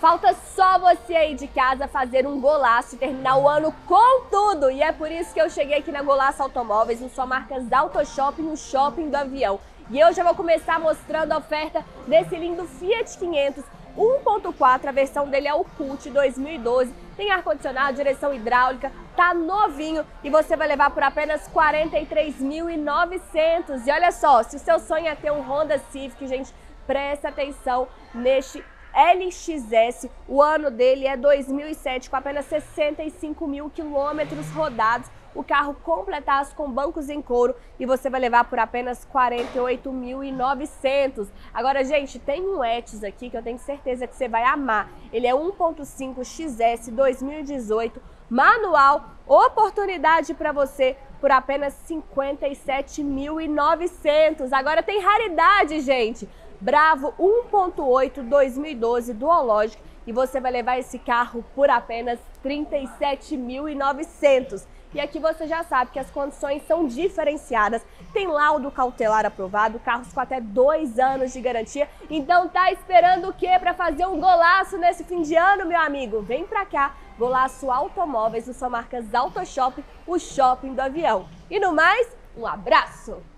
Falta só você aí de casa fazer um golaço e terminar o ano com tudo. E é por isso que eu cheguei aqui na Golaço Automóveis, no Só Marcas Auto Shopping, no Shopping do Avião. E eu já vou começar mostrando a oferta desse lindo Fiat 500 1.4, a versão dele é o Cult 2012, tem ar-condicionado, direção hidráulica, tá novinho e você vai levar por apenas R$ 43.900. E olha só, se o seu sonho é ter um Honda Civic, gente, presta atenção neste LXS, o ano dele é 2007, com apenas 65 mil quilômetros rodados, o carro completaço com bancos em couro e você vai levar por apenas R$ 48.900. Agora, gente, tem um Etios aqui que eu tenho certeza que você vai amar. Ele é 1.5 XS 2018, manual, oportunidade para você por apenas R$ 57.900. Agora tem raridade, gente. Bravo 1.8 2012 Duológico e você vai levar esse carro por apenas R$ 37.900. E aqui você já sabe que as condições são diferenciadas, tem laudo cautelar aprovado, carros com até 2 anos de garantia. Então tá esperando o quê para fazer um golaço nesse fim de ano, meu amigo? Vem pra cá, Golaço Automóveis, no Só Marcas Auto Shopping, o shopping do avião. E no mais, um abraço!